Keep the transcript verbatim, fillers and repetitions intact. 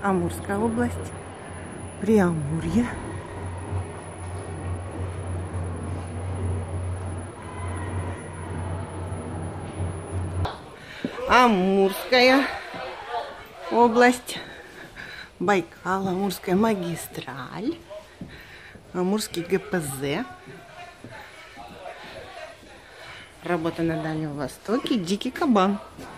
Амурская область, Преамурье. Амурская область, Байкал, Амурская магистраль, Амурский ГПЗ. Работа на Дальнем Востоке, Дикий кабан.